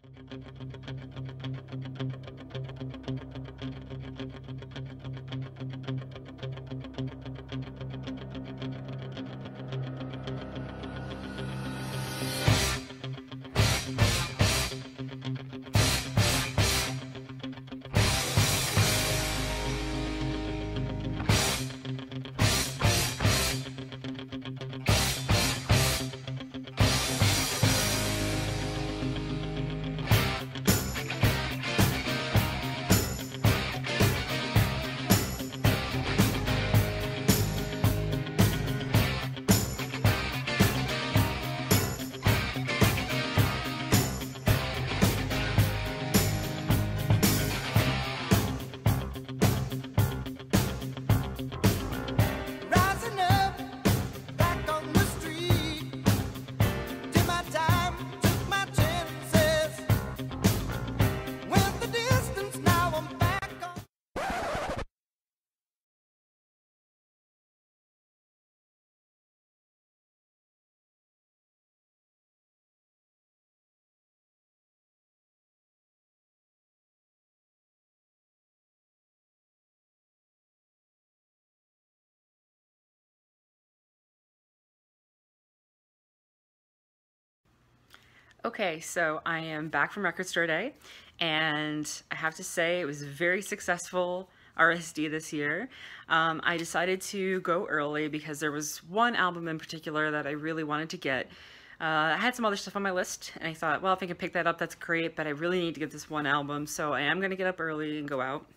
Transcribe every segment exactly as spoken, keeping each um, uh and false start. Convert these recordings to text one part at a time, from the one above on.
Rising up, back on the street. Did my time, took my chances. Went the distance, now I'm back on. Okay, so I am back from Record Store Day, and I have to say it was a very successful R S D this year. Um, I decided to go early because there was one album in particular that I really wanted to get. Uh, I had some other stuff on my list, and I thought, well, if I can pick that up, that's great, but I really need to get this one album, so I am going to get up early and go out.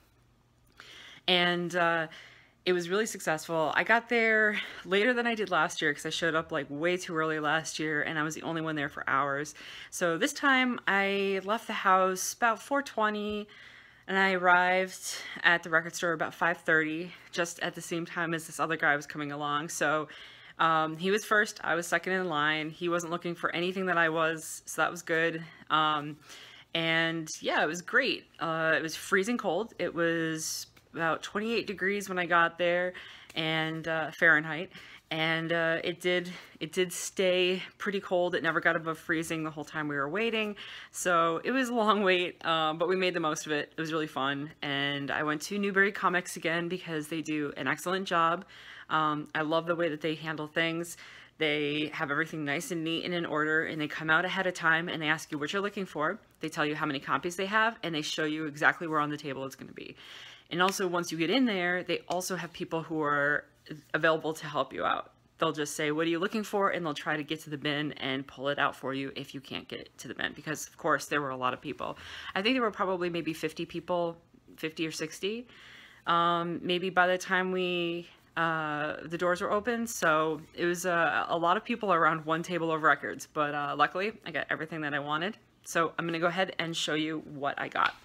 And uh, it was really successful. I got there later than I did last year because I showed up like way too early last year and I was the only one there for hours. So this time I left the house about four twenty and I arrived at the record store about five thirty, just at the same time as this other guy was coming along. So um, he was first, I was second in line. He wasn't looking for anything that I was, so that was good. Um, and yeah, it was great. Uh, it was freezing cold. It was about twenty-eight degrees when I got there, and uh, Fahrenheit, and uh, it did it did stay pretty cold. It never got above freezing the whole time we were waiting, so it was a long wait, um, but we made the most of it. It was really fun, and I went to Newbury Comics again because they do an excellent job. Um, I love the way that they handle things. They have everything nice and neat and in order, and they come out ahead of time and they ask you what you're looking for. They tell you how many copies they have, and they show you exactly where on the table it's going to be. And also, once you get in there, they also have people who are available to help you out. They'll just say, what are you looking for? And they'll try to get to the bin and pull it out for you if you can't get it to the bin. Because, of course, there were a lot of people. I think there were probably maybe fifty people, fifty or sixty, um, maybe by the time we, uh, the doors were open. So it was uh, a lot of people around one table of records. But uh, luckily, I got everything that I wanted. So I'm going to go ahead and show you what I got.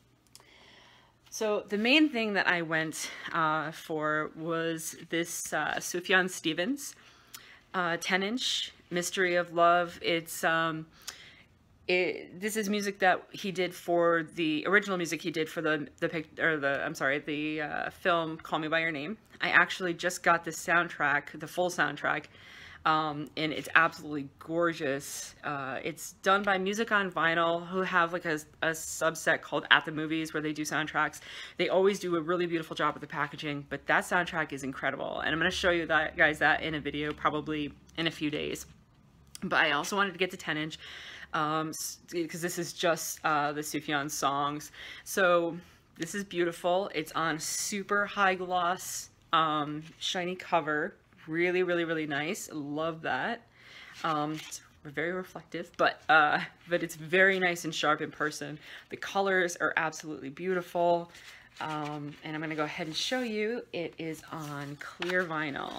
So the main thing that I went uh, for was this uh, Sufjan Stevens uh, ten inch Mystery of Love. It's um, it, this is music that he did for the original music he did for the the pic or the I'm sorry the uh, film Call Me by Your Name. I actually just got the soundtrack, the full soundtrack. Um, and it's absolutely gorgeous. Uh, it's done by Music on Vinyl, who have like a, a subset called At the Movies, where they do soundtracks. They always do a really beautiful job with the packaging, but that soundtrack is incredible. And I'm going to show you that, guys, that in a video probably in a few days. But I also wanted to get the ten inch, um, because this is just uh, the Sufjan songs. So this is beautiful. It's on super high gloss, um, shiny cover. Really, really, really nice. Love that. Um, it's very reflective, but uh, but it's very nice and sharp in person. The colors are absolutely beautiful. Um, and I'm going to go ahead and show you. It is on clear vinyl.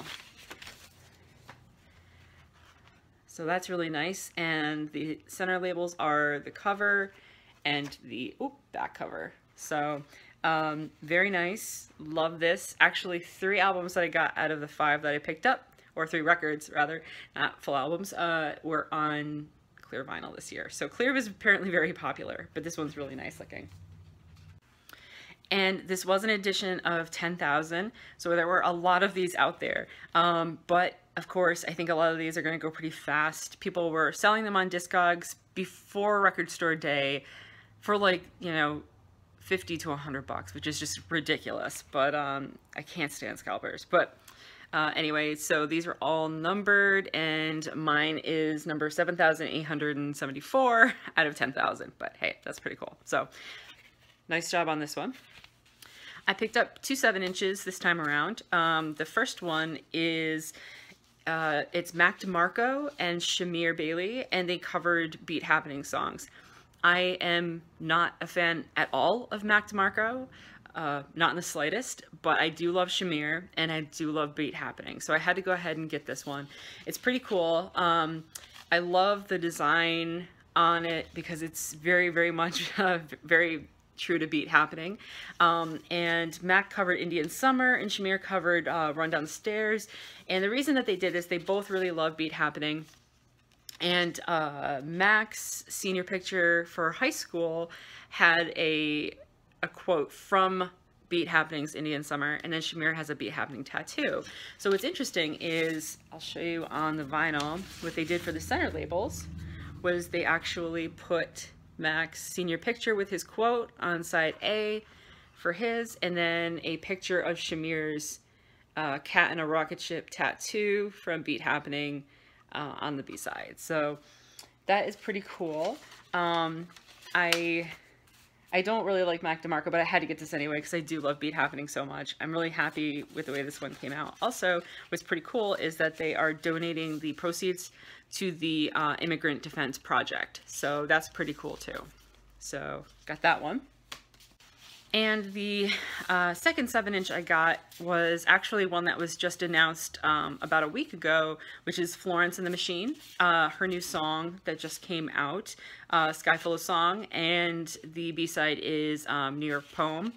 So that's really nice. And the center labels are the cover and the oop, back cover. So Um, very nice. Love this. Actually, three albums that I got out of the five that I picked up, or three records rather, not full albums, uh, were on clear vinyl this year. So clear was apparently very popular, but this one's really nice looking. And this was an edition of ten thousand, so there were a lot of these out there. Um, but of course, I think a lot of these are going to go pretty fast. People were selling them on Discogs before Record Store Day for like, you know, fifty to a hundred bucks, which is just ridiculous. But um, I can't stand scalpers. But uh, anyway, so these are all numbered, and mine is number seven thousand eight hundred seventy-four out of ten thousand. But hey, that's pretty cool. So nice job on this one. I picked up two seven inches this time around. Um, the first one is, uh, it's Mac DeMarco and Shamir Bailey, and they covered Beat Happening songs. I am not a fan at all of Mac DeMarco, uh, not in the slightest, but I do love Shamir, and I do love Beat Happening, so I had to go ahead and get this one. It's pretty cool. Um, I love the design on it because it's very, very much uh, very true to Beat Happening. Um, and Mac covered Indian Summer, and Shamir covered uh, Run Down the Stairs. And the reason that they did this, they both really love Beat Happening. And uh, Mac's senior picture for high school had a, a quote from Beat Happening's Indian Summer, and then Shamir has a Beat Happening tattoo. So what's interesting is, I'll show you on the vinyl, what they did for the center labels was they actually put Mac's senior picture with his quote on side A for his, and then a picture of Shamir's uh, cat in a rocket ship tattoo from Beat Happening uh, on the B side. So that is pretty cool. Um, I I don't really like Mac DeMarco, but I had to get this anyway because I do love Beat Happening so much. I'm really happy with the way this one came out. Also, what's pretty cool is that they are donating the proceeds to the uh, Immigrant Defense Project. So that's pretty cool too. So got that one. And the uh, second seven inch I got was actually one that was just announced um, about a week ago, which is Florence and the Machine, uh, her new song that just came out, uh, Sky Full of Song, and the B-side is um, New York Poem.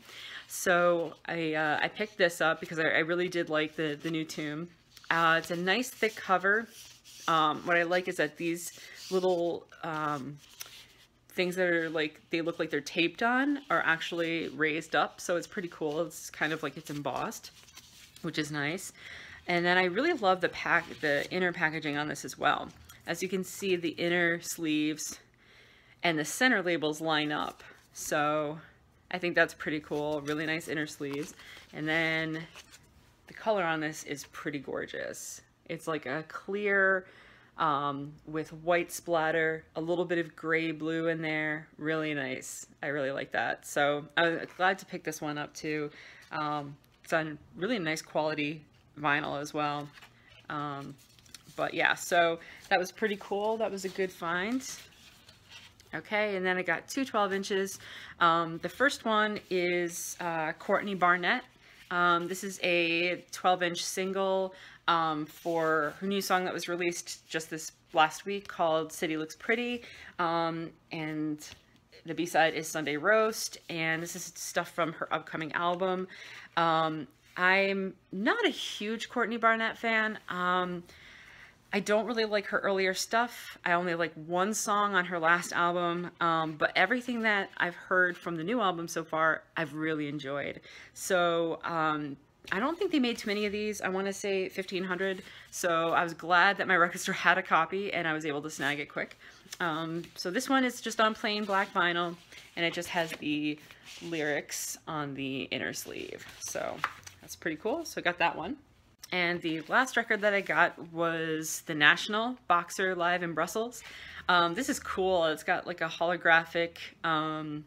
So I, uh, I picked this up because I, I really did like the, the new tune. Uh, it's a nice thick cover. Um, what I like is that these little um, things that are like, they look like they're taped on are actually raised up. So it's pretty cool. It's kind of like it's embossed, which is nice. And then I really love the pack, the inner packaging on this as well. As you can see, the inner sleeves and the center labels line up. So I think that's pretty cool. Really nice inner sleeves. And then the color on this is pretty gorgeous. It's like a clear um, with white splatter, a little bit of gray blue in there. Really nice. I really like that. So I'm glad to pick this one up too. Um, it's on really nice quality vinyl as well. Um, but yeah, so that was pretty cool. That was a good find. Okay, and then I got two twelve inches. Um, the first one is uh, Courtney Barnett. Um, this is a twelve inch single um, for her new song that was released just this last week called City Looks Pretty. Um, and the B-side is Sunday Roast, and this is stuff from her upcoming album. Um, I'm not a huge Courtney Barnett fan. Um, I don't really like her earlier stuff. I only like one song on her last album, um, but everything that I've heard from the new album so far, I've really enjoyed. So um, I don't think they made too many of these. I want to say fifteen hundred. So I was glad that my record store had a copy and I was able to snag it quick. Um, so this one is just on plain black vinyl, and it just has the lyrics on the inner sleeve. So that's pretty cool. So I got that one. And the last record that I got was The National, Boxer Live in Brussels. Um, this is cool. It's got like a holographic um,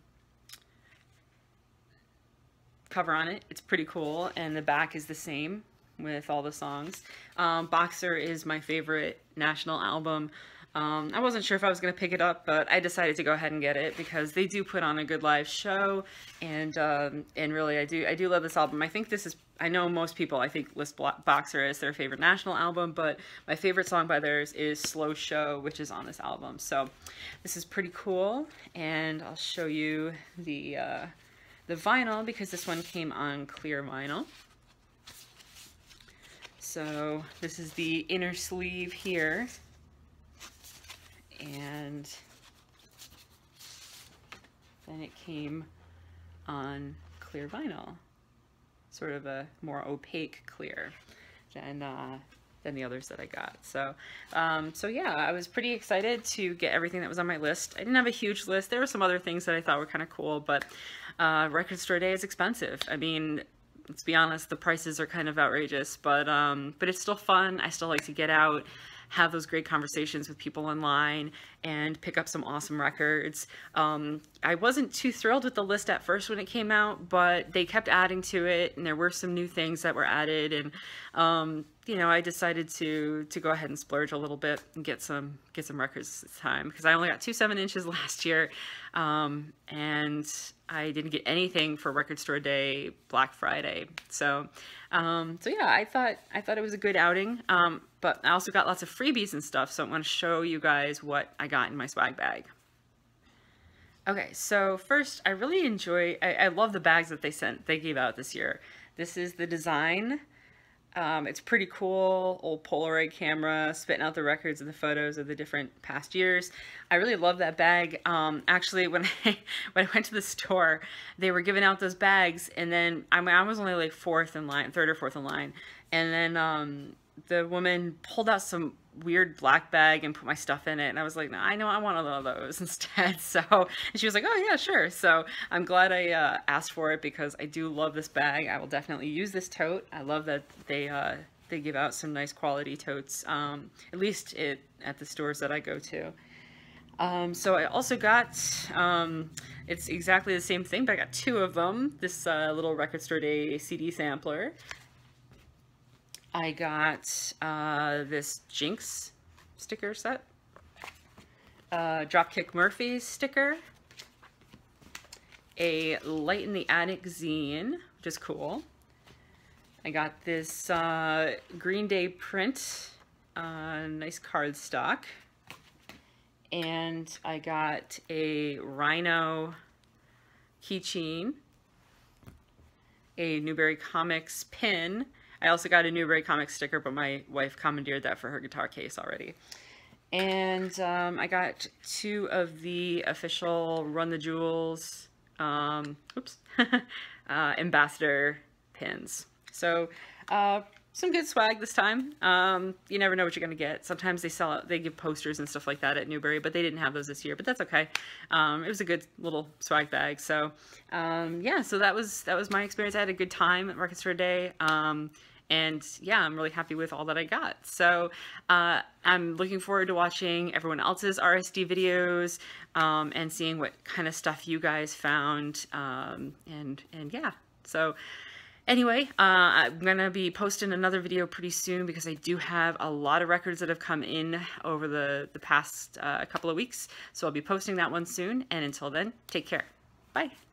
cover on it. It's pretty cool. And the back is the same with all the songs. Um, Boxer is my favorite National album. Um, I wasn't sure if I was going to pick it up, but I decided to go ahead and get it because they do put on a good live show, and um, and really I do I do love this album. I think this is, I know most people I think list Boxer as their favorite National album, but my favorite song by theirs is Slow Show, which is on this album. So this is pretty cool, and I'll show you the uh, the vinyl because this one came on clear vinyl. So this is the inner sleeve here. And then it came on clear vinyl, sort of a more opaque clear than uh, than the others that I got. So, um, so yeah, I was pretty excited to get everything that was on my list. I didn't have a huge list. There were some other things that I thought were kind of cool, but uh, Record Store Day is expensive. I mean, let's be honest, the prices are kind of outrageous, but um, but it's still fun. I still like to get out, have those great conversations with people online, and pick up some awesome records. Um, I wasn't too thrilled with the list at first when it came out, but they kept adding to it, and there were some new things that were added, and um, you know, I decided to to go ahead and splurge a little bit and get some get some records this time, because I only got two seven inches last year, um, and I didn't get anything for Record Store Day, Black Friday. So, um, so yeah, I thought I thought it was a good outing. Um, but I also got lots of freebies and stuff, so I want to show you guys what I got in my swag bag. Okay, so first, I really enjoy. I, I love the bags that they sent. They gave out this year. This is the design. Um, it's pretty cool, old Polaroid camera, spitting out the records and the photos of the different past years. I really love that bag. Um, actually, when I, when I went to the store, they were giving out those bags, and then I, mean, I was only like fourth in line, third or fourth in line, and then um, the woman pulled out some weird black bag and put my stuff in it, and I was like, no, I know, I want one of those instead. So, and she was like, oh yeah, sure. So I'm glad I uh, asked for it, because I do love this bag. I will definitely use this tote. I love that they uh, they give out some nice quality totes, um, at least it at the stores that I go to. Um, so I also got, um, it's exactly the same thing, but I got two of them. This uh, little Record Store Day C D sampler. I got uh, this Jinx sticker set, uh, Dropkick Murphys sticker, a Light in the Attic zine, which is cool. I got this uh, Green Day print, uh, nice cardstock, and I got a Rhino keychain, a Newberry Comics pin. I also got a Newberry Comics sticker, but my wife commandeered that for her guitar case already. And um, I got two of the official Run the Jewels, um, oops, uh, ambassador pins. So uh, some good swag this time. Um, you never know what you're gonna get. Sometimes they sell out, they give posters and stuff like that at Newberry, but they didn't have those this year. But that's okay. Um, it was a good little swag bag. So um, yeah, so that was that was my experience. I had a good time at Record Store Day. Um, And yeah, I'm really happy with all that I got. So uh, I'm looking forward to watching everyone else's R S D videos um, and seeing what kind of stuff you guys found. Um, and, and yeah, so anyway, uh, I'm going to be posting another video pretty soon, because I do have a lot of records that have come in over the, the past uh, couple of weeks. So I'll be posting that one soon. And until then, take care. Bye.